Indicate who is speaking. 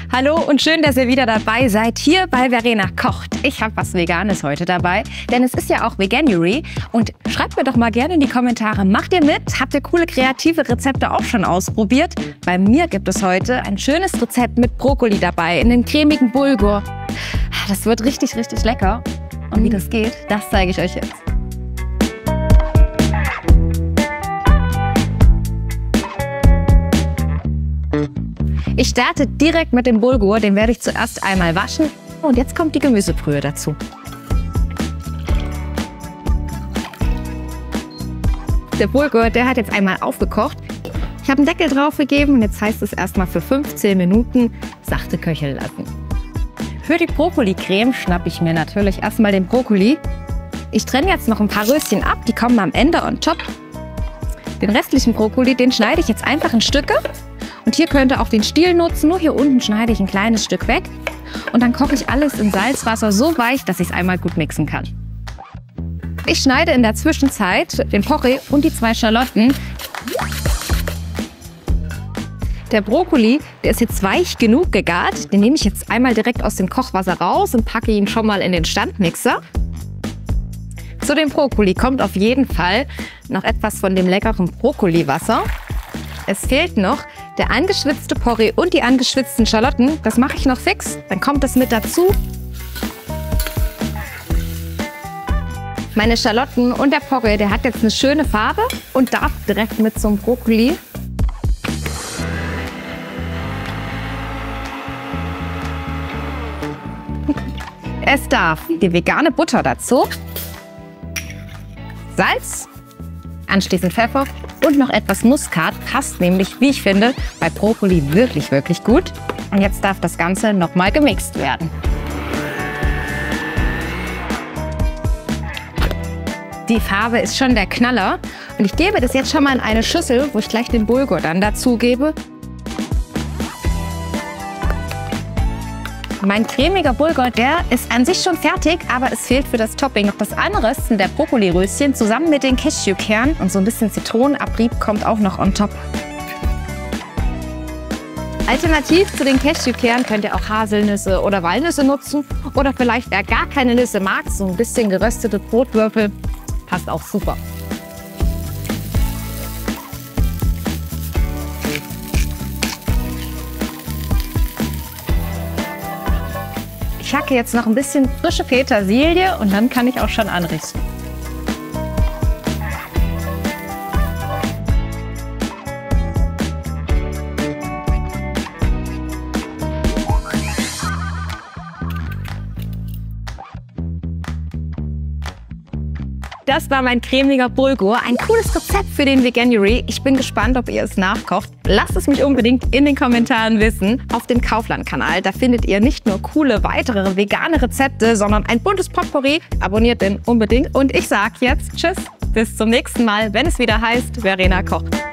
Speaker 1: Hallo und schön, dass ihr wieder dabei seid hier bei Verena kocht. Ich habe was Veganes heute dabei, denn es ist ja auch Veganuary. Und schreibt mir doch mal gerne in die Kommentare, macht ihr mit? Habt ihr coole kreative Rezepte auch schon ausprobiert? Bei mir gibt es heute ein schönes Rezept mit Brokkoli dabei, in den cremigen Bulgur. Das wird richtig, richtig lecker. Und wie das geht, das zeige ich euch jetzt. Ich starte direkt mit dem Bulgur, den werde ich zuerst einmal waschen und jetzt kommt die Gemüsebrühe dazu. Der Bulgur, der hat jetzt einmal aufgekocht. Ich habe einen Deckel drauf gegeben und jetzt heißt es erstmal für 15 Minuten sachte köcheln lassen. Für die Brokkoli-Creme schnappe ich mir natürlich erstmal den Brokkoli. Ich trenne jetzt noch ein paar Röschen ab, die kommen am Ende on top. Den restlichen Brokkoli, den schneide ich jetzt einfach in Stücke. Und hier könnt ihr auch den Stiel nutzen, nur hier unten schneide ich ein kleines Stück weg. Und dann koche ich alles in Salzwasser so weich, dass ich es einmal gut mixen kann. Ich schneide in der Zwischenzeit den Porree und die 2 Schalotten. Der Brokkoli, der ist jetzt weich genug gegart. Den nehme ich jetzt einmal direkt aus dem Kochwasser raus und packe ihn schon mal in den Standmixer. Zu dem Brokkoli kommt auf jeden Fall noch etwas von dem leckeren Brokkoliwasser. Es fehlt noch der angeschwitzte Porree und die angeschwitzten Schalotten. Das mache ich noch fix, dann kommt das mit dazu. Meine Schalotten und der Porree, der hat jetzt eine schöne Farbe und darf direkt mit zum Brokkoli. Es darf die vegane Butter dazu, Salz, anschließend Pfeffer und noch etwas Muskat. Passt nämlich, wie ich finde, bei Brokkoli wirklich, wirklich gut. Und jetzt darf das Ganze nochmal gemixt werden. Die Farbe ist schon der Knaller. Und ich gebe das jetzt schon mal in eine Schüssel, wo ich gleich den Bulgur dann dazu gebe. Mein cremiger Bulgur, der ist an sich schon fertig, aber es fehlt für das Topping noch das andere, sind der Brokkoli-Röschen zusammen mit den Cashewkernen und so ein bisschen Zitronenabrieb kommt auch noch on top. Alternativ zu den Cashewkernen könnt ihr auch Haselnüsse oder Walnüsse nutzen oder vielleicht, wer gar keine Nüsse mag, so ein bisschen geröstete Brotwürfel, passt auch super. Ich hacke jetzt noch ein bisschen frische Petersilie und dann kann ich auch schon anrichten. Das war mein cremiger Bulgur. Ein cooles Rezept für den Veganuary. Ich bin gespannt, ob ihr es nachkocht. Lasst es mich unbedingt in den Kommentaren wissen. Auf dem Kaufland-Kanal, da findet ihr nicht nur coole weitere vegane Rezepte, sondern ein buntes Potpourri. Abonniert den unbedingt. Und ich sage jetzt Tschüss, bis zum nächsten Mal, wenn es wieder heißt, Verena kocht.